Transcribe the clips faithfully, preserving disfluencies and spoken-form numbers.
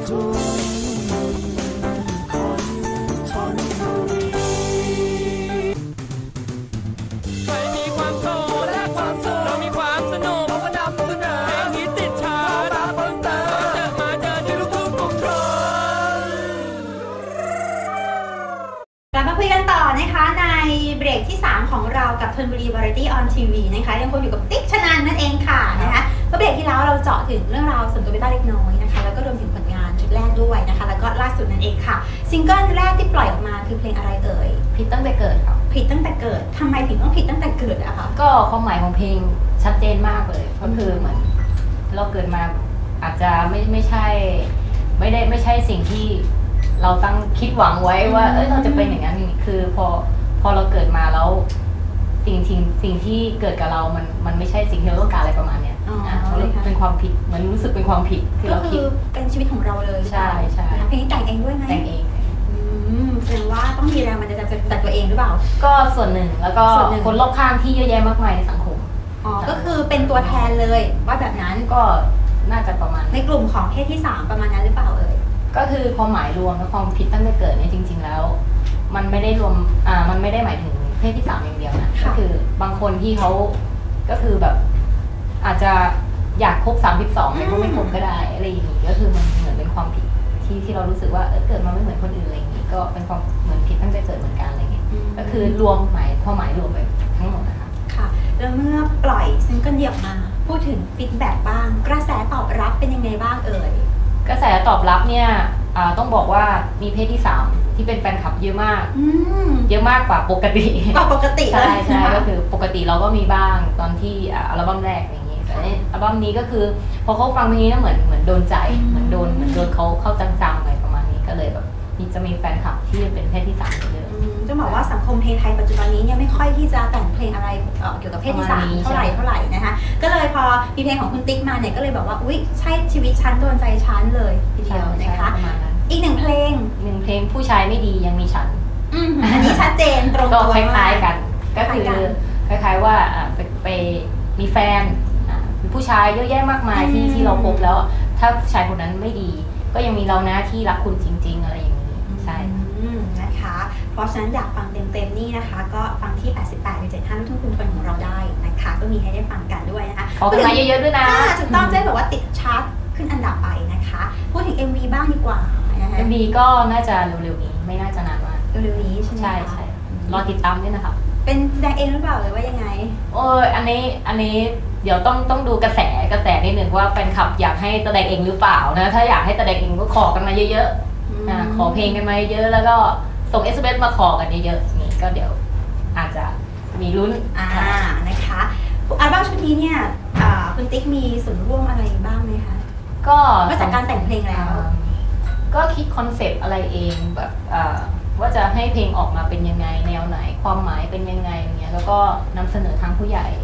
เบรกที่สามของเรากับธนบุรี Variety on ที วี นะคะยังคงอยู่กับติ๊กชนันนั่นเองค่ะนะคะก็เบรกที่แล้วเราเจาะถึงเรื่องราวส่วนตัวเบต้าเล็กน้อยนะคะแล้วก็รวมถึงผลงานชุดแรกด้วยนะคะแล้วก็ล่าสุดนั่นเองค่ะซิงเกิลแรกที่ปล่อยออกมาคือเพลงอะไรเอ่ยผิดตั้งแต่เกิดครับผิดตั้งแต่เกิดทำไมถึงต้องผิดตั้งแต่เกิดอะคะก็ความหมายของเพลงชัดเจนมากเลยก็คือเหมือนเราเกิดมาอาจจะไม่ไม่ใช่ไม่ได้ไม่ใช่สิ่งที่เราตั้งคิดหวังไว้ว่าเออเราจะเป็นอย่างนั้นคือพอพอเราเกิดมาแล้วสิ่งสิ่งสิ่งที่เกิดกับเรามันมันไม่ใช่สิ่งที่เราต้องการอะไรประมาณเนี้ยเป็นความผิดมันรู้สึกเป็นความผิดที่เราคิดเป็นชีวิตของเราเลยใช่ใช่เพลงนี้แต่งเองด้วยไหมแต่งเองแสดงว่าต้องมีแรงมันจะจากตัวเองหรือเปล่าก็ส่วนหนึ่งแล้วก็คนรอบข้างที่เยอะแยะมากมายในสังคมอ๋อก็คือเป็นตัวแทนเลยว่าแบบนั้นก็น่าจะประมาณในกลุ่มของเพศที่สามประมาณนั้นหรือเปล่าเอ่ยก็คือความหมายรวมและความผิดตั้งแต่เกิดเนี่ยจริงๆแล้วมันไม่ได้รวมอ่ามันไม่ได้หมายถึงเพศที่สามอย่างเดียวนะก็คือบางคนที่เขาก็คือแบบอาจจะอยากครบสามสิบสองแต่ก็ไม่ครบก็ได้อะไรอย่างนี้ก็คือมันเหมือนเป็นความผิดที่ที่เรารู้สึกว่าเออเกิดมาไม่เหมือนคนอื่นอะไรอย่างนี้ก็เป็นความเหมือนผิดตั้งแต่เกิดเหมือนกันอะไรเงี้ยก็คือรวมหมายความหมายรวมไปทั้งหมดนะคะค่ะแล้วเมื่อปล่อยซิงเกิลเดี่ยวมาพูดถึงฟีดแบ็กบ้างกระแสตอบรับเป็นยังไงบ้างเอ่ยกระแสตอบรับเนี่ยต้องบอกว่ามีเพศที่สามที่เป็นแฟนคลับเยอะมากเยอะมากกว่าปกติกว่าปกติใช่ใช่ก็คือปกติเราก็มีบ้างตอนที่อัลบั้มแรกอย่างนี้แต่อัลบั้มนี้ก็คือพอเขาฟังเพลงนี้แล้วเหมือนเหมือนโดนใจเหมือนโดนเหมือนโดนเขาเข้าจังๆอะไรประมาณนี้ก็เลยแบบมีจะมีแฟนคลับที่เป็นเพศที่สามเยอะจะบอกว่าสังคมเพลงไทยปัจจุบันนี้เนี่ยไม่ค่อยที่จะแต่งเพลงอะไรเกี่ยวกับเพศที่สามเท่าไหร่เท่าไหร่นะคะก็เลยพอมีเพลงของคุณติ๊กมาเนี่ยก็เลยบอกว่าอุ๊ยใช่ชีวิตฉันโดนใจฉันเลยทีเดียวนะคะอีกหนึ่งเพลงหนึ่งเพลงผู้ชายไม่ดียังมีฉันอันนี้ชัดเจนตรงตัวคล้ายๆกันก็คือคล้ายๆว่าไปไปมีแฟนมีผู้ชายเยอะแยะมากมายที่ที่เราพบแล้วถ้าผู้ชายคนนั้นไม่ดีก็ยังมีเรานะที่รักคุณจริงๆอะไรอย่างนี้ใช่นะคะเพราะฉะนั้นอยากฟังเต็มๆนี่นะคะก็ฟังที่ แปดสิบแปด เจ็ดสิบห้า ลูกทุ่งคุณทนของเราได้นะคะก็มีให้ได้ฟังกันด้วยนะคะขอกันมาเยอะๆด้วยนะถูกต้องได้แบบว่าติดชาร์ตขึ้นอันดับไปนะคะพูดถึง เอ็ม วี บ้างดีกว่านะคะเอ็ม วี ก็น่าจะเร็วๆนี้ไม่น่าจะนานมากเร็วๆนี้ใช่ไหมใช่ใช่รอติดตามด้วยนะคะเป็นแสดงเองหรือเปล่าหรือว่ายังไงโอ้ยอันนี้อันนี้เดี๋ยวต้องต้องดูกระแสกระแสนิดหนึ่งว่าแฟนคลับอยากให้แสดงเองหรือเปล่านะถ้าอยากให้แสดงเองก็ขอกันมาเยอะๆนะขอเพลงกันมาเยอะแล้วก็ส่ง เอส เอ็ม เอส มาขอกันเยอะๆนี่ก็เดี๋ยวอาจจะมีลุ้นอ่านะคะอัลบั้มชุดนี้เนี่ยคุณติ๊กมีส่วนร่วมอะไรบ้างไหมคะก็นอกจากการแต่งเพลงแล้วก็คิดคอนเซปต์อะไรเองแบบว่าจะให้เพลงออกมาเป็นยังไงแนวไหนความหมายเป็นยังไงอย่างเงี้ยแล้วก็นำเสนอทางผู้ใหญ่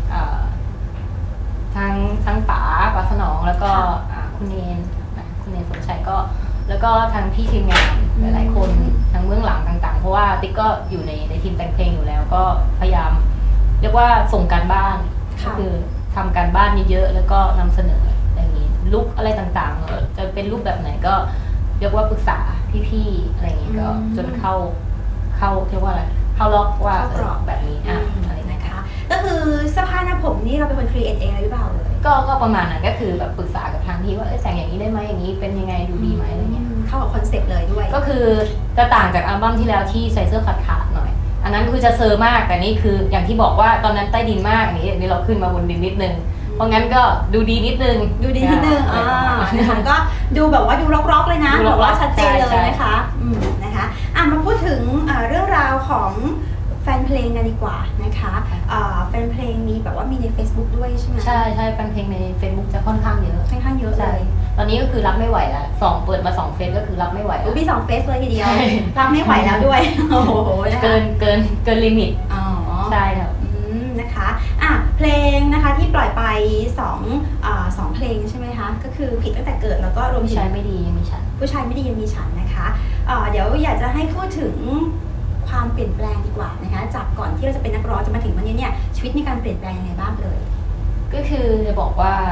ทางทางป๋าป๋าสนองแล้วก็คุณเนนคุณเนนสมชัยก็แล้วก็ทางพี่ทีมงานหลายๆคนทางเบื้องหลังต่างๆเพราะว่าติ๊กก็อยู่ในในทีมแต่งเพลงอยู่แล้วก็พยายามเรียกว่าส่งการบ้านก็คือทำการบ้านเยอะๆแล้วก็นำเสนออย่างนี้ลุคอะไรต่างๆจะเป็นรูปแบบไหนก็เรียกว่าปรึกษาพี่ๆอะไรอย่างนี้ก็จนเข้าเข้าเรียกว่าอะไรเข้าล็อกว่าแบบนี้อ่ะอะไรนะคะก็คือเสื้อผ้าหน้าผมนี่เราเป็นคนครีเอทเองหรือเปล่าเลยก็ก็ประมาณนั้นก็คือแบบปรึกษากับทางที่ว่าแต่งอย่างนี้ได้ไหมอย่างนี้เป็นยังไงดูดีไหมอะไรเงี้ยเข้ากับคอนเซ็ปต์เลยด้วยก็คือจะต่างจากอัลบั้มที่แล้วที่ใส่เสื้อขาดขาดหน่อยอันนั้นคือจะเซอร์มากแต่นี่คืออย่างที่บอกว่าตอนนั้นใต้ดินมากอันนี้นี่เราขึ้นมาบนดินนิดนึงเพราะงั้นก็ดูดีนิดนึงดูดีนิดนึงอ่านะคะก็ดูแบบว่าดูร็อกๆเลยนะแบบว่าชัดเจนเลยนะคะอืมนะคะอ่ะมาพูดถึงเรื่องราวของแฟนเพลงกันดีกว่านะคะแฟนเพลงมีแบบว่ามีใน Facebook ด้วยใช่ไหมใช่ใช่แฟนเพลงใน Facebook จะค่อนข้างเยอะค่อนข้างเยอะเลยตอนนี้ก็คือรับไม่ไหวแล้วสองเปิดมาสองเฟซก็คือรับไม่ไหวมีสองเฟซเลยทีเดียวรับไม่ไหวแล้วด้วยโอ้โหเกินเกินเกินลิมิตอ๋อใช่ครับนะคะอ่ะเพลงนะคะที่ปล่อยไปสองอ่าสองเพลงใช่ไหมคะก็คือผิดตั้งแต่เกิดแล้วก็รวมถึงผู้ชายไม่ดียังมีฉันผู้ชายไม่ดียังมีฉันนะคะอ่าเดี๋ยวอยากจะให้พูดถึงความเปลี่ยนแปลงดีกว่านะคะจากก่อนที่เราจะเป็นนักร้องจะมาถึงวันนี้เนี่ยชีวิตมีการเปลี่ยนแปลงยังไงบ้างเลยก็คือจะบอกว่าท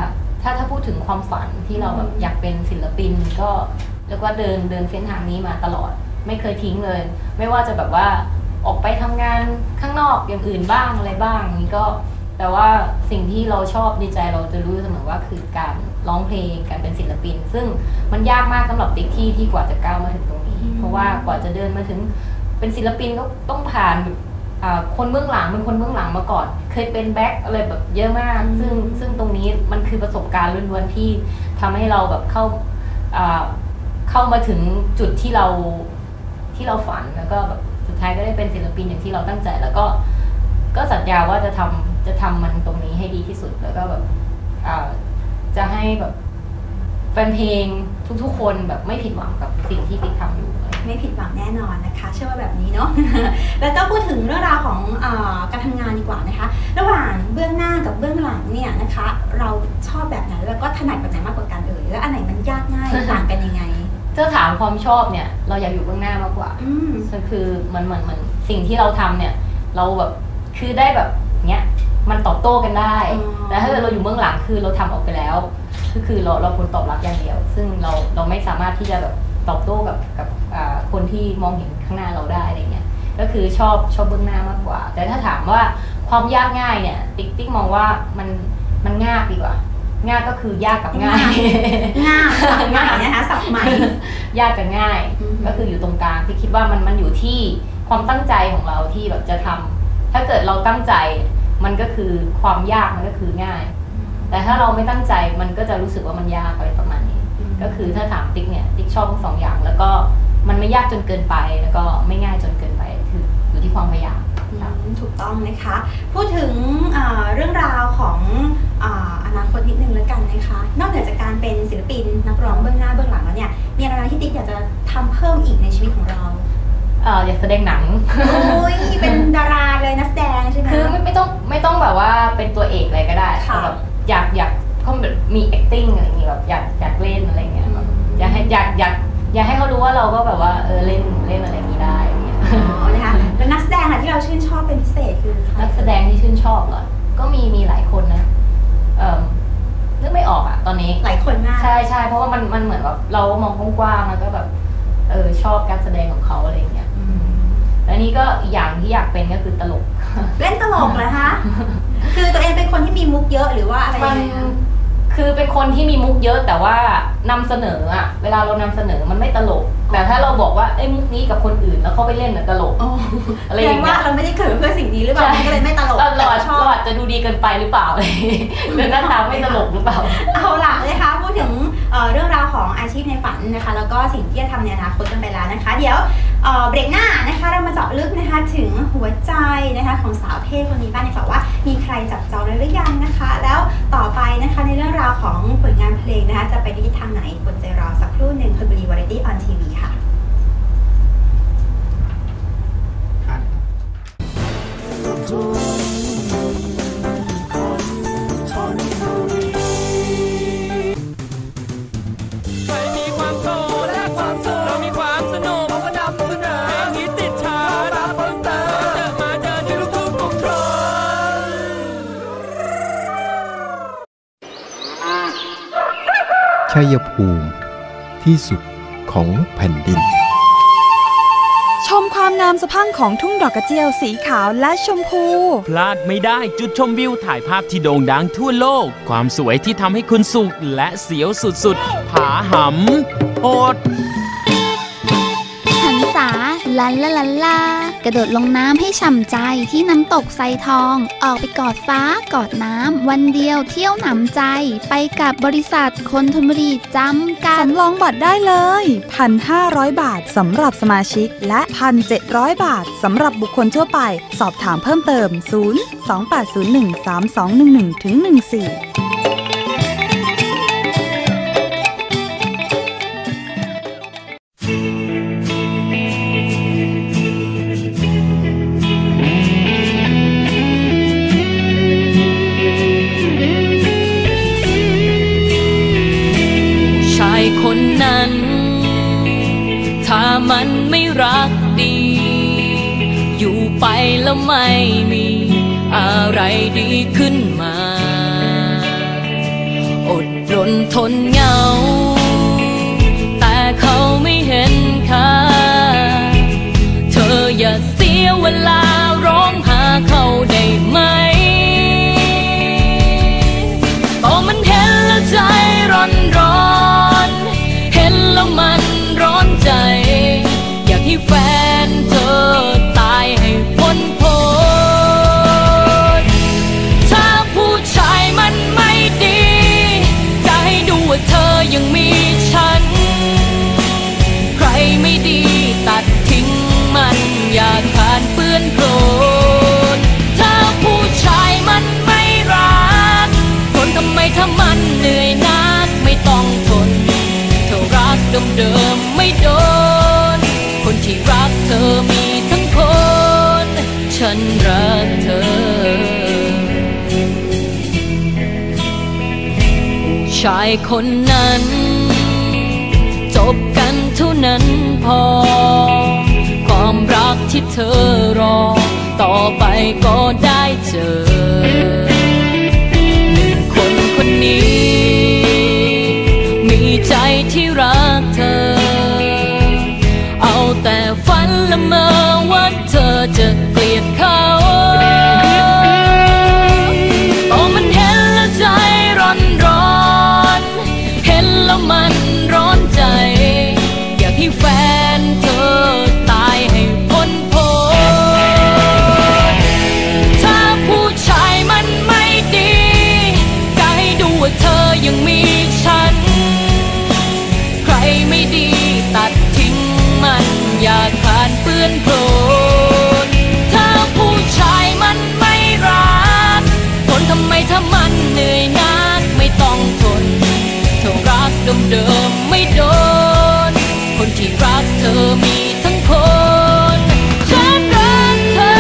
ถ้าถ้าพูดถึงความฝันที่เราแบบอยากเป็นศิลปินก็แล้วก็เดินเดินเส้นทางนี้มาตลอดไม่เคยทิ้งเลยไม่ว่าจะแบบว่าออกไปทำงานข้างนอกอย่างอื่นบ้างอะไรบ้างนี่ก็แต่ว่าสิ่งที่เราชอบในใจเราจะรู้เสมอว่าคือการร้องเพลงการเป็นศิลปินซึ่งมันยากมากสำหรับติ๊กที่ที่กว่าจะก้าวมาถึงตรงนี้เพราะว่ากว่าจะเดินมาถึงเป็นศิลปินก็ต้องผ่านคนเบื้องหลังเป็นคนเบื้องหลังมาก่อนเคยเป็นแบ็คอะไรแบบเยอะมากซึ่งซึ่งตรงนี้มันคือประสบการณ์ล้วนๆที่ทำให้เราแบบเข้าเข้ามาถึงจุดที่เราที่เราฝันแล้วก็แบบสุดท้ายก็ได้เป็นศิลปินอย่างที่เราตั้งใจแล้วก็ก็สัญญาว่าจะทำจะทำมันตรงนี้ให้ดีที่สุดแล้วก็แบบจะให้แบบแฟนเพลงทุกๆคนแบบไม่ผิดหวังกับสิ่งที่ติ๊กทำอยู่ไม่ผิดหวังแน่นอนนะคะเชื่อว่าแบบนี้เนาะ แล้วก็พูดถึงเรื่องราวของเอ่อการทำงานดีกว่านะคะระหว่างเบื้องหน้ากับเบื้องหลังเนี่ยนะคะเราชอบแบบไหนแล้วก็ถนัดแบบไหนมากกว่ากันเอ่ยแล้วอันไหนมันยากง่ายต่างกันยังไงถ้าถามความชอบเนี่ยเราอยากอยู่เบื้องหน้ามากกว่าก็คือมันเหมือนมันสิ่งที่เราทำเนี่ยเราแบบคือได้แบบเนี้ยมันตอบโต้กันได้แต่ถ้าเราอยู่เบื้องหลังคือเราทำออกไปแล้วก็คือเราเราผลตอบรับอย่างเดียวซึ่งเราเราไม่สามารถที่จะแบบตอบโต้กับกับคนที่มองเห็นข้างหน้าเราได้อะไรเงี้ยก็คือชอบชอบเบื้องหน้ามากกว่าแต่ถ้าถามว่าความยากง่ายเนี่ยติ๊กติ๊กมองว่ามันมันง่ายดีกว่าง่ายก็คือยากกับง่ายง่ายสับใหม่นะคะสับใหม่ยากกับง่ายก็คืออยู่ตรงกลางที่คิดว่ามันมันอยู่ที่ความตั้งใจของเราที่แบบจะทำถ้าเกิดเราตั้งใจมันก็คือความยากมันก็คือง่ายแต่ถ้าเราไม่ตั้งใจมันก็จะรู้สึกว่ามันยากอะไรประมาณนี้ก็คือถ้าถามติ๊กเนี่ยติ๊กชอบทั้งสองอย่างแล้วก็มันไม่ยากจนเกินไปแล้วก็ไม่ง่ายจนเกินไปคืออยู่ที่ความพยายามถูกต้องนะคะพูดถึงเรื่องราวของอนาคตนิดนึงแล้วกันนะคะนอกเหนือจากการเป็นศิลปินนักร้องเบื้องหน้าเบื้องหลังแล้วเนี่ยมีอะไรที่ติ๊กอยากจะทำเพิ่มอีกในชีวิตของเราอยากแสดงหนังโอ้ยเป็นดาราเลยนักแสดงใช่ไหมคือไม่ไม่ต้องไม่ต้องแบบว่าเป็นตัวเอกอะไรก็ได้แบบอยากอยากเขาแบบมี acting อะไรอย่างเงี้ยแบบอยากอยากเล่นอะไรเงี้ยแบบอยากให้อยากอยากอยากให้เขารู้ว่าเราก็แบบว่าเออเล่นเล่นอะไรอย่างนี้ได้อย่างเงี้ยอ๋อนะคะแล้วนักแสดงที่เราชื่นชอบเป็นพิเศษคือนักแสดงที่ชื่นชอบเหรอก็มีมีหลายคนนะเออนึกไม่ออกอะตอนนี้หลายคนมากใช่ใช่เพราะว่ามันมันเหมือนแบบเรามองกว้างๆแล้วก็แบบเออชอบการแสดงของเขาอะไรอย่างเงี้ยแล้วนี่ก็อีกอย่างที่อยากเป็นก็คือตลกเล่นตลกเหรอคะคือตัวเองเป็นคนที่มีมุกเยอะหรือว่าอะไรยังไงคือเป็นคนที่มีมุกเยอะแต่ว่านำเสนออะเวลาเรานำเสนอมันไม่ตลกแต่ถ้าเราบอกว่าไอ้มุกนี้กับคนอื่นแล้วเขาไปเล่นมันตลกอะไรอย่างเงี้ยเราไม่ได้เกิดเพื่อสิ่งนี้หรือเปล่าก็เลยไม่ตลกเราชอบจะดูดีเกินไปหรือเปล่าหรือหน้าตาไม่ตลกหรือเปล่าเอาล่ะนะคะพูดถึงเรื่องราวของอาชีพในฝันนะคะแล้วก็สิ่งที่จะทำในอนาคตกันไปแล้วนะคะเดี๋ยวเบรกหน้านะคะเรามาเจาะลึกนะคะถึงหัวใจนะคะของสาวเท่คนนี้บ้างดีกว่าว่ามีใครจับจองหรือยังนะคะแล้วต่อไปนะคะในเรื่องราวของผลงานเพลงนะคะจะไปในทิศทางไหนอดใจรอสักครู่หนึ่งธนบุรีวาไรตี้ออนทีวีค่ะชัยภูมิที่สุดของแผ่นดินชมความงามสะพรั่งของทุ่งดอกกระเจียวสีขาวและชมพูพลาดไม่ได้จุดชมวิวถ่ายภาพที่โด่งดังทั่วโลกความสวยที่ทำให้คุณสุขและเสียวสุดๆผาหำโหดหันษาลันละลันลากระโดดลงน้ำให้ฉ่ำใจที่น้ำตกไซทองออกไปกอดฟ้ากอดน้ำวันเดียวเที่ยวหนำใจไปกับบริษัทคนธนบุรีจำกัดสำรองบัตรได้เลย หนึ่งพันห้าร้อย บาทสำหรับสมาชิกและ หนึ่งพันเจ็ดร้อย บาทสำหรับบุคคลทั่วไปสอบถามเพิ่มเติมศูนย์ สอง แปด ศูนย์ หนึ่ง สาม สอง หนึ่ง หนึ่ง ถึง หนึ่ง สี่คนนั้นถ้ามันไม่รักดีอยู่ไปแล้วไม่มีอะไรดีขึ้นมาอดคนทนเหงาแต่เขาไม่เห็นค่าเธออย่าเสียเวลาร้องหาเขาได้ไหมก็มันเห็นแล้วใจร้อนร้อนเห็นแล้วมันร้อนใจอยากให้แฟนเธอตายให้พ้นพ้นถ้าผู้ชายมันไม่ดีจะให้ดูว่าเธอยังมีฉันใครไม่ดีตัดทิ้งมันอย่าขาดเปื้อนโกรธถ้าผู้ชายมันไม่รักทนทำไมถ้ามันเหนื่อยนักไม่ต้องทนเธอรักเดิมๆไม่โดนคนที่รักเธอมีทั้งคนฉันรักเธอชายคนนั้นจบกันเท่านั้นพอความรักที่เธอรอต่อไปก็ได้เจอหนึ่งคนคนนี้มีใจที่รักเธอเอาแต่ฝันละเมอว่าเธอจะเกลียดเขาก็มันเห็นแล้วใจร้อนร้อนเห็นแล้วมันร้อนใจอยากให้แฟนเธอตายให้พ้นพ้นถ้าผู้ชายมันไม่ดีจะให้ดูว่าเธอยังมีฉันใครไม่ดีตัดทิ้งมันอย่าขาดเปื้อนโคลนถ้าผู้ชายมันไม่รักทนทำไมถ้ามันเหนื่อยนักไม่ต้องทนเธอรักเดิมๆไม่โดนคนที่รักเธอมีทั้งคนฉันรักเธอ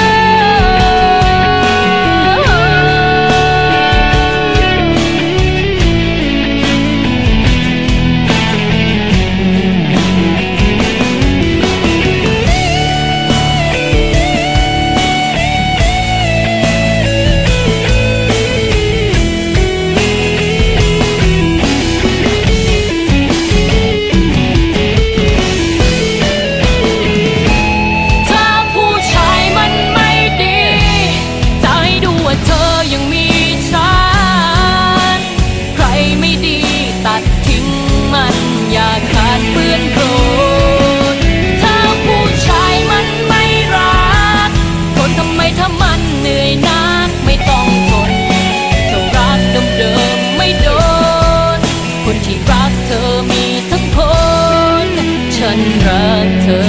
ฉันรักเธอ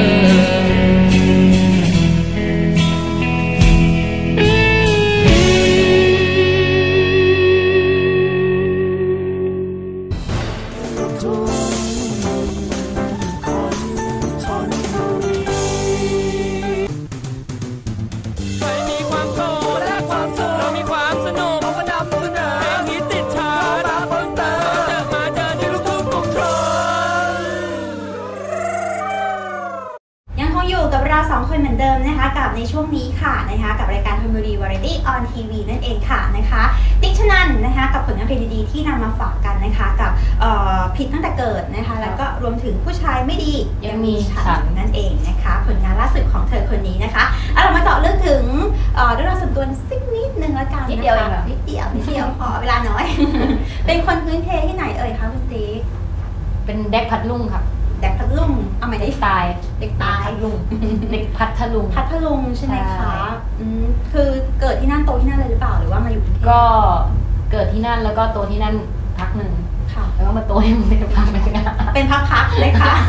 เหมือนเดิมนะคะกับในช่วงนี้ค่ะนะคะกับรายการธนบุรีวาไรตี้ออนทีวีนั่นเองค่ะนะคะติ๊กชนันนะคะกับผลงานเพลงดีๆที่นำมาฝากกันนะคะกับผิดตั้งแต่เกิดนะคะแล้วก็รวมถึงผู้ชายไม่ดียังมีฉันนั่นเองนะคะผลงานล่าสุดของเธอคนนี้นะคะเอาเรามาเจาะเรื่องถึงเรื่องราวส่วนตัวสักนิดนึงละกันนะคะนิดเดียวนิดเดียวนิดเดียวพอเวลาน้อย เป็นคนพื้นเพที่ไหนเอ่ยคะคุณติ๊กเป็นเด็กพัทลุงค่ะเด็กพัทลุงเอาใหม่ได้ตายเด็กตายพัทลุงเด็กพัทลุงพัทลุงใช่ไหมคะอืมคือเกิดที่นั่นโตที่นั่นเลยหรือเปล่าหรือว่ามาอยู่กรุงเทพก็เกิดที่นั่นแล้วก็โตที่นั่นพักหนึ่งค่ะแล้วก็มาโตที่กรุงเทพพักหนึ่งเป็นพักๆเลยค่ะ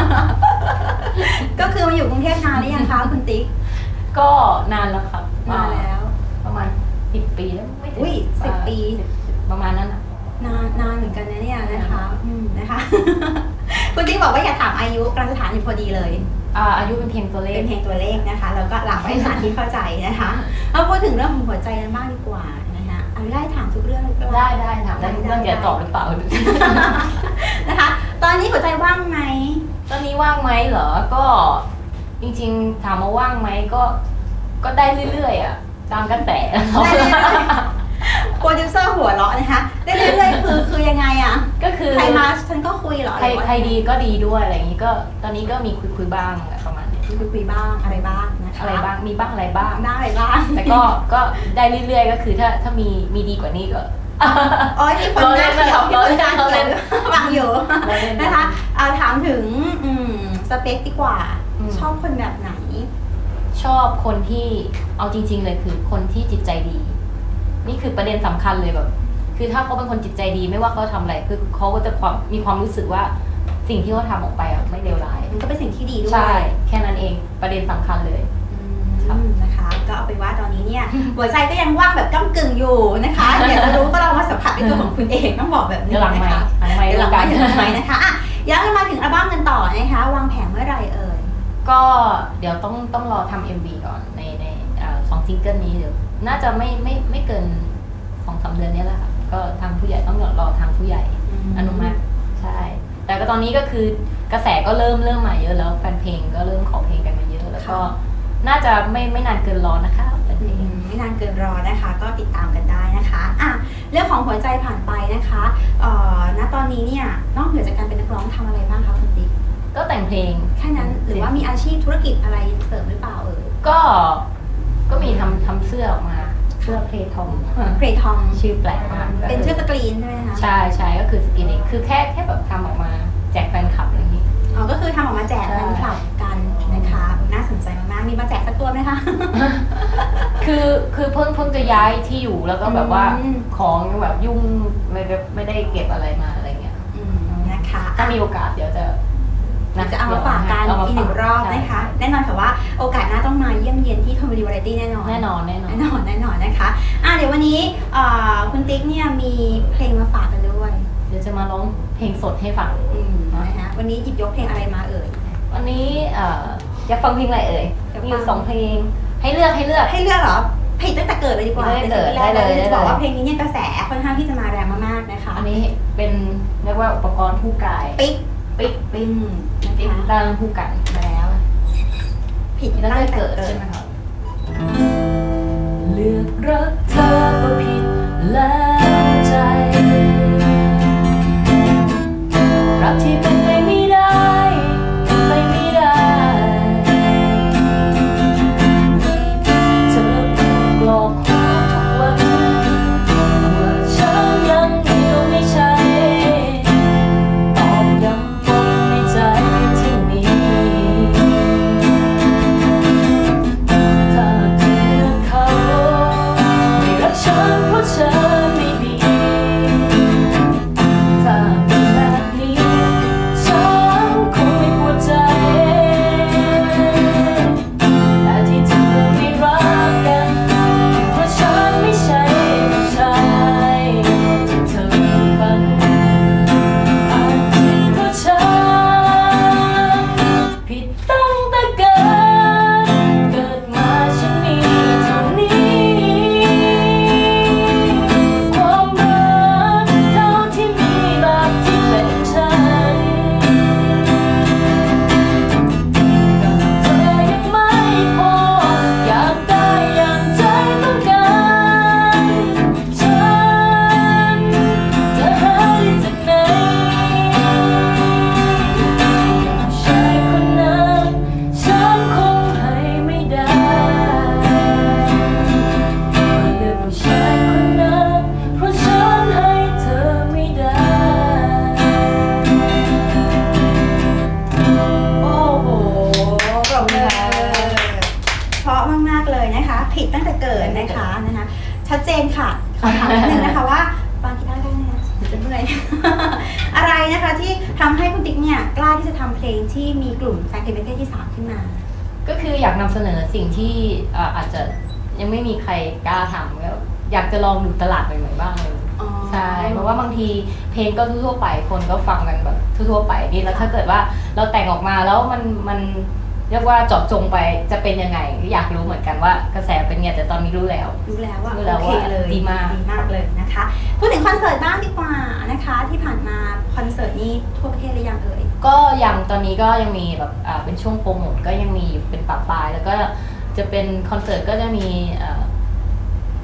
ก็คือมาอยู่กรุงเทพนานหรือยังคะคุณติ๊กก็นานแล้วครับนานแล้วประมาณสิบปีแล้วไม่ถึงอุ้ยสิบปีประมาณนั้นอ่ะนานนานเหมือนกันนะเนี่ยนะคะอืมนะคะคุณติ๊กบอกว่าอย่าถามอายุกลางสถานอยู่พอดีเลยอ่าอายุเป็นเพียงตัวเลขเป็นเพียงตัวเลขนะคะแล้วก็หลักไว้ฐานที่เข้าใจนะคะเอาพูดถึงเรื่องของหัวใจกันบ้างดีกว่านะคะเอาได้ถามทุกเรื่องได้ได้ถามได้เรื่องเกี่ยวกับตอบหรือเปล่านะคะตอนนี้หัวใจว่างไหมตอนนี้ว่างไหมเหรอก็จริงๆถามว่าว่างไหมก็ก็ได้เรื่อยๆอ่ะตามกระแสเโปรดิวเซอร์หัวเราะนะคะเรื่อยๆคือคือยังไงอ่ะก็คือใครมาฉันก็คุยเหรอใครใครดีก็ดีด้วยอะไรอย่างนี้ก็ตอนนี้ก็มีคุยคุยบ้างประมาณนี้คุยคุยบ้างอะไรบ้างนะคะอะไรบ้างมีบ้างอะไรบ้างได้อะไรบ้างแต่ก็ก็ได้เรื่อยๆก็คือถ้าถ้ามีมีดีกว่านี้ก็อ๋อมีคนหน้าเขียวมีคนหน้าเขียวฟังอยู่เราเล่นนะคะเอาถามถึงอืมสเปคดีกว่าอืมชอบคนแบบไหนชอบคนที่เอาจริงๆเลยคือคนที่จิตใจดี นี่คือประเด็นสำคัญเลยแบบคือถ้าเขาเป็นคนจิตใจดีไม่ว่าเขาทำอะไรคือเขาก็จะความมีความรู้สึกว่าสิ่งที่เขาทำออกไปอ่ะไม่เลวร้ายมันก็เป็นสิ่งที่ดีด้วยใช่แค่นั้นเองประเด็นสำคัญเลยอืมนะคะ ก็เอาเป็นว่าตอนนี้เนี่ยหัวใจก็ยังว่างแบบก้ำกึ่งอยู่นะคะอยากจะรู้ก็ลองมาสัมผัสด้วยตัวของคุณเองต้องบอกแบบนี้เดี๋ยวหลังไมนะค์คะหลังไมค์เดี๋ยวหลังไมค์แล้เดี๋ยววหลังไมกันค์นะคะอ่ะย้อนมาถึงอัลบั้มกันต่อนะคะวางแผนเมื่อไหร่เอ่ยก็เดี๋ยวต้องต้องรอทำเอ็มวีก่อนในในอ่าสองซิงเกิลนี้เดี๋ยวน่าจะไม่ไม่ไม่เกินสองสามเดือนนี้แหละค่ะก็ทางผู้ใหญ่ต้องรอทางผู้ใหญ่อืมอนุมัติใช่แต่ก็ตอนนี้ก็คือกระแสก็เริ่มเริ่มมาเยอะแล้วแฟนเพลงก็เริ่มขอเพลงกันมาเยอะแล้วก็น่าจะไม่ไม่นานเกินรอนะคะแฟนเพลงไม่นานเกินรอนะคะ ก็ติดตามกันได้นะคะอ่ะเรื่องของหัวใจผ่านไปนะคะเอ่อณตอนนี้เนี่ยนอกเหนือจากการเป็นนักร้องทำอะไรบ้างคะคุณติ๊กก็แต่งเพลงแค่นั้นหรือว่ามีอาชีพธุรกิจอะไรเสริมหรือเปล่าเอ่ยก็ก็มีทำทำเสื้อออกมาเสื้อเพลทอมเพลทอมชื่อแปลกมากเป็นเชือกสกรีนใช่ไหมคะใช่ใช่ก็คือสกินเองคือแค่แค่แบบทำออกมาแจกแฟนคลับอะไรอย่างนี้อ๋อก็คือทำออกมาแจกใช่แฟนคลับกันนะคะน่าสนใจมากๆมีมาแจกสักตัวไหมคะคือคือเพิ่งเพิ่งจะย้ายที่อยู่แล้วก็แบบว่าอืมของแบบยุ่งไม่ได้ไม่ได้เก็บอะไรมาอะไรเงี้ยอืมนะคะถ้ามีโอกาสเดี๋ยวจะจะเอามาฝากกันเามาอีกหนึ่งรอบใช่นะคะ แน่นอนค่ะว่าโอกาสหน้าต้องมาเยี่ยมเยียนที่ธนบุรีวาไรตี้แน่นอนแน่นอนแน่นอนแน่นอนแน่นอนนะคะอ่ะเดี๋ยววันนี้เอ่อคุณติ๊กเนี่ยมีเพลงมาฝากกันด้วยเดี๋ยวจะมาร้องเพลงสดให้ฟังอืมนะคะวันนี้หยิบยกเพลงอะไรมาเอ่ยวันนี้เอ่ออยากฟังเพลงอะไรเอ่ยอยากฟังมีอยู่สองเพลงให้เลือกให้เลือกให้เลือกเหรอเพลงตั้งแต่เกิดเลยดีกว่าตั้งแต่เกิดป็นซิงได้เลยแรกได้เลยจะบอกว่าเพลงนี้เนี่ยกระแสค่อนข้างที่จะมาแรงมากๆนะคะอันนี้เป็นเรียกว่าอุปกรณ์คู่กายปิ๊กปิ๊กปิ๊ปิ๊กกนะคะตั้งคู่กันมาแล้ว ผิดตั้งตั้งแต่แต่เกิเกิดดใช่ไหมครับเลือกรักเธอก็ผิดแล้วใจ รักที่เป็นไปไม่ได้เป็นไปไม่ได้เธอถูกหลอกหัวทุกวันว่าฉันยังมีก็ไม่ใช่ตอกย้ำปมในใจที่มี ถ้าเธอเลือกเขาไม่รักฉันเพราะฉันไม่ดีถ้าเป็นแบบนี้ฉันคงไม่ปวดใจแต่ที่เธอไม่รักกันเพราะฉันไม่ใช่ผู้ชายที่เธอฝันอาจผิดเพราะฉันผิดตั้งแต่เกิด เกิดมาฉันมีเท่านี้ความรักเท่าที่มีแบบที่เป็นฉันแต่เธอยังไม่พออยากได้อย่างใจต้องการฉันจะหาได้จากไหนผู้ชายคนนั้นฉันคงให้ไม่ได้เลือกผู้ชายคนนั้นเพราะฉันให้เธอไม่ได้โอ้โหปรบมือเพราะมากๆเลยนะคะ ผิดตั้งแต่เกิดนะคะนะคะ ชัดเจนค่ะขอถามนิดนึงนะคะว่าฟังกีตาร์ได้ไหมคะเดี๋ยวจะเมื่อย อะไรนะคะที่ทำให้คุณติ๊กเนี่ยกล้าที่จะทำเพลงที่มีกลุ่มแฟนเพลงประเภทที่สามขึ้นมาก็คืออยากนำเสนอสิ่งที่เอ่ออาจจะยังไม่มีใครกล้าทำแล้วอยากจะลองดูตลาดใหม่ๆบ้างเลยอ๋อใช่เพราะว่าบางทีเพลงก็ทั่วๆไปคนก็ฟังกันแบบทั่วๆไปนี่แล้วถ้าเกิดว่าเราแต่งออกมาแล้วมันมันเรียกว่าเจาะจงไปจะเป็นยังไงอยากรู้เหมือนกันว่ากระแสเป็นไงแต่ตอนนี้รู้แล้วรู้แล้วว่ารู้แล้วโอเคว่าเลยดีมากดีมากเลยนะคะพูดถึงคอนเสิร์ตบ้างดีกว่านะคะ ที่ผ่านมาคอนเสิร์ตนี้ทั่วประเทศหรือยังเอ่ยก็ยังตอนนี้ก็ยังมีแบบอ่าเป็นช่วงโปรโมทก็ยังมีอยู่เป็นปะปลายแล้วก็จะเป็นคอนเสิร์ตก็จะมีเอ่อ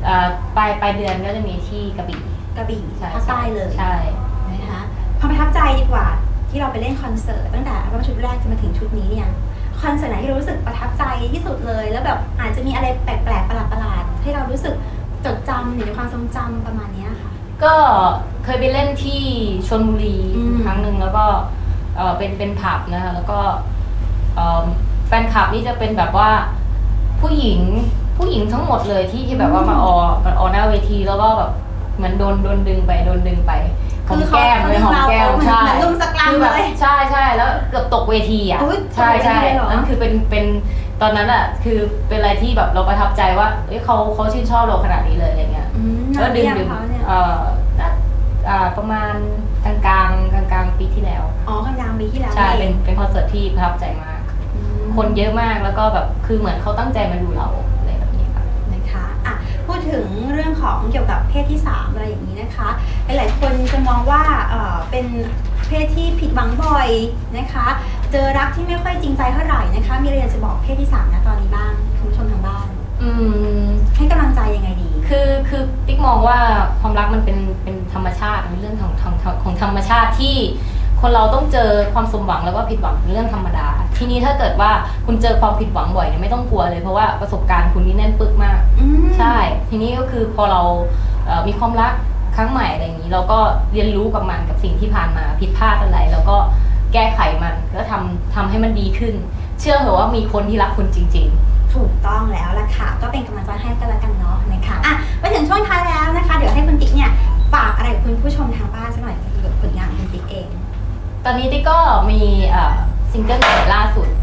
เอ่อปลายปลายเดือนก็จะมีที่กระบี่กระบี่ใช่ภาคใต้เลยใช่นะคะความประทับใจดีกว่าที่เราไปเล่นคอนเสิร์ตตั้งแต่อัลบั้มชุดแรกจนมาถึงชุดนี้เนี่ยคอนเสิร์ตไหนที่เรารู้สึกประทับใจที่สุดเลยแล้วแบบอาจจะมีอะไรแปลกๆประหลาดๆให้เรารู้สึกจดจำหรือมีความทรงจำประมาณเนี้ยค่ะก็เคยไปเล่นที่ชลบุรีอืมครั้งหนึ่งแล้วก็เอ่อเป็นเป็นผับนะคะแล้วก็เอ่อแฟนคลับนี่จะเป็นแบบว่าผู้หญิงผู้หญิงทั้งหมดเลยที่ที่แบบว่ามาออมาออหน้าเวทีแล้วก็แบบเหมือนโดนโดนดึงไปโดนดึงไปหอมแก้มเลยหอมแก้มใช่เหมือนลุมสกรัมคือแบบเลยใช่ใช่แล้วเกือบตกเวทีอ่ะอุ๊ยใช่ใช่ตกเวทีเลยเหรอนั่นคือเป็นเป็นตอนนั้นอ่ะคือเป็นอะไรที่แบบเราประทับใจว่าเอ้ยเขาเขาชื่นชอบเราขนาดนี้เลยอะไรเงี้ยอืมก็ดึงนานหรือดึงยังคะเนี่ยเอ่อน่าอ่าประมาณกลางกลางกลางกลางๆปีที่แล้วอ๋อกลางๆปีที่แล้วใช่เอเป็นงเป็นคอนเสิร์ตที่ประทับใจมากอืมคนเยอะมากแล้วก็แบบคือเหมือนเขาตั้งใจมาดูเราอะไรแบบนี้ค่ะนะคะอ่ะพูดถึงเรื่องของเกี่ยวกับเพศที่สามอะไรอย่างนี้นะคะหลายๆคนจะมองว่าเอ่อเป็นเพศที่ผิดหวังบ่อยนะคะ เจอรักที่ไม่ค่อยจริงใจเท่าไหร่นะคะมีอะไรอยากจะบอกเพศที่สามนะตอนนี้บ้างคุณผู้ชมทางบ้านอืมให้กำลังใจยังไงดีคือคือติ๊กมองว่าความรักมันเป็นเป็นธรรมชาติเป็นเรื่องของของของธรรมชาติที่คนเราต้องเจอความสมหวังแล้วก็ผิดหวังเป็นเรื่องธรรมดา ทีนี้ถ้าเกิดว่าคุณเจอความผิดหวังบ่อยเนี่ยไม่ต้องกลัวเลยเพราะว่าประสบการณ์คุณนี่แน่นปึกมากอืมใช่ ทีนี้ก็คือพอเราเอ่อมีความรักครั้งใหม่อะไรอย่างนี้ เราก็เรียนรู้กับมันกับสิ่งที่ผ่านมาผิดพลาดอะไรแล้วก็แก้ไขมันก็ทำทำให้มันดีขึ้น เชื่อเถอะว่ามีคนที่รักคุณจริง ๆถูกต้องแล้วล่ะค่ะก็เป็นกำลังใจให้กันแล้วกันเนาะนะคะอ่ะมาถึงช่วงท้ายแล้วนะคะ เดี๋ยวให้คุณติ๊กเนี่ยฝากอะไรกับคุณผู้ชมทางบ้านสักหน่อยเกี่ยวกับผลงานของคุณติ๊กเองตอนนี้ติ๊กก็มีเอ่อซิงเกิลใหม่ล่าสุด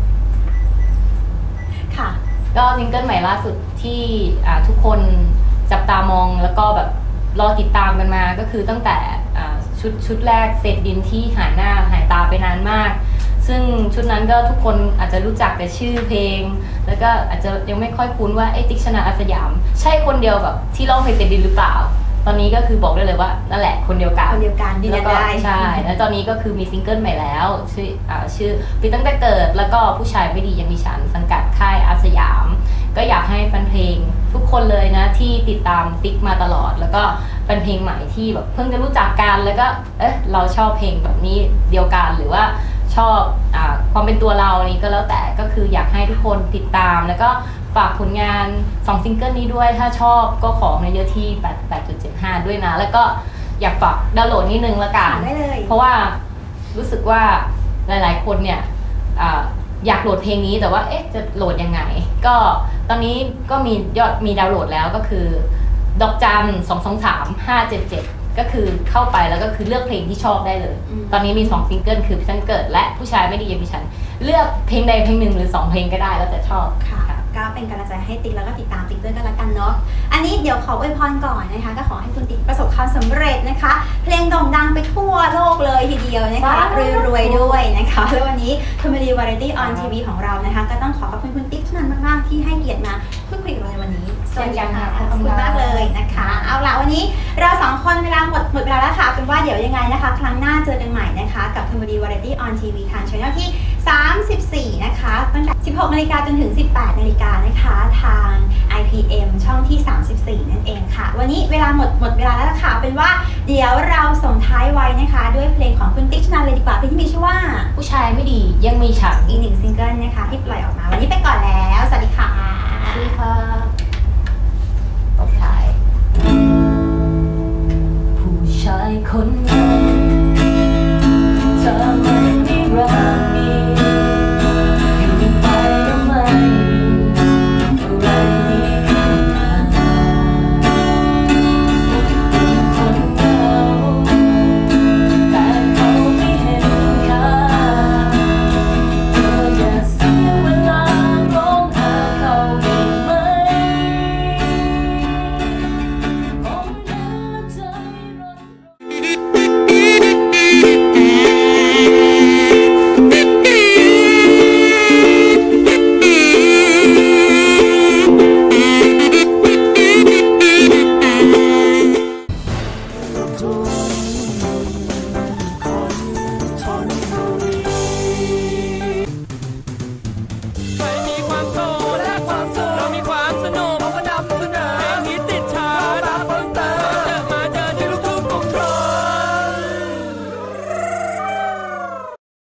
ค่ะก็ซิงเกิลใหม่ล่าสุดที่อ่าทุกคนจับตามองแล้วก็แบบรอติดตามกันมาก็คือตั้งแต่อ่าชุดชุดแรกเศษดินที่หายหน้าหายตาไปนานมาก ซึ่งชุดนั้นก็ทุกคนอาจจะรู้จักแต่ชื่อเพลง แล้วก็อาจจะยังไม่ค่อยคุ้นว่าไอ้ติ๊กชนะอาสยาม ใช่คนเดียวแบบที่ร้องเพลงเศษดินหรือเปล่า ตอนนี้ก็คือบอกได้เลยว่านั่นแหละคนเดียวกันคนเดียวกันยืนยันแล้วก็ได้ใช่แล้วตอนนี้ก็คือมีซิงเกิลใหม่แล้วชื่ออ่าชื่อปีตั้งแต่เกิดแล้วก็ผู้ชายไม่ดียังมีฉันสังกัดค่ายอาสยาม ก็อยากให้แฟนเพลงทุกคนเลยนะที่ติดตามติ๊กมาตลอด แล้วก็เป็นเพลงใหม่ที่แบบเพิ่งจะรู้จักกันแล้วก็เอ๊ะเราชอบเพลงแบบนี้เดียวกันหรือว่าชอบอ่าความเป็นตัวเรานี้ก็แล้วแต่ก็คืออยากให้ทุกคนติดตามแล้วก็ฝากผลงานสองซิงเกิลนี้ด้วยถ้าชอบก็ขอในเยอะที่ แปด แปดจุดเจ็ดห้า ด้วยนะแล้วก็อยากฝากดาวน์โหลดนิดนึงละกันได้เลยเพราะว่ารู้สึกว่าหลายๆคนเนี่ยอาอยากโหลดเพลงนี้แต่ว่าเอ๊ะจะโหลดยังไงก็ตอนนี้ก็มียอดมีดาวน์โหลดแล้วก็คือดอกจันสองสองสามห้าเจ็ดเจ็ดก็คือเข้าไปแล้วก็คือเลือกเพลงที่ชอบได้เลยอืมตอนนี้มีสองซิงเกิลคือฉันเกิดและผู้ชายไม่ดียังมีฉันเลือกเพลงใดเพลงหนึ่งหรือสองเพลงก็ได้แล้วแต่ชอบค่ะก็เป็นกำลังใจให้ติ๊กแล้วก็ติดตามติ๊กด้วยกันละกันเนาะอันนี้เดี๋ยวขออวยพรก่อนนะคะก็ขอให้คุณติ๊กประสบความสำเร็จนะคะ เพลงโด่งดังไปทั่วโลกเลยทีเดียวนะคะรวยๆด้วยนะคะแล้ววันนี้ธนบุรีวาไรตี้ออนทีวีของเรานะคะก็ต้องขอขอบคุณคุณติ๊กชนันมากๆที่ให้เกียรติมาพูดคุยกับเราในวันนี้สวัสดีค่ะขอบคุณมากเลยนะคะเอาล่ะวันนี้เราสองคนเวลาหมดหมดเวลาแล้วค่ะเป็นว่าเดี๋ยวยังไงนะคะ ครั้งหน้าเจอกันใหม่นะคะกับธนบุรีวาไรตี้ออนทีวีทางช่องที่สามสิบสี่นะคะตั้งแต่สิบหกนาฬิกาจนถึงสิบแปดนาฬิกานะคะทาง ไอ พี เอ็ม ช่องที่สามสิบสี่นั่นเองค่ะวันนี้เวลาหมดหมดเวลาแล้วล่ะค่ะเป็นว่าเดี๋ยวเราส่งท้ายไว้นะคะด้วยเพลงของคุณติ๊กชนันเลยดีกว่าเพลงที่มีชื่อว่าผู้ชายไม่ดียังมีฉันอีกหนึ่งซิงเกิลนะคะที่ปล่อยออกมาวันนี้ไปก่อนแล้วสวัสดีค่ะสวัสดีค่ะตบท้ายผู้ชายคนนั้น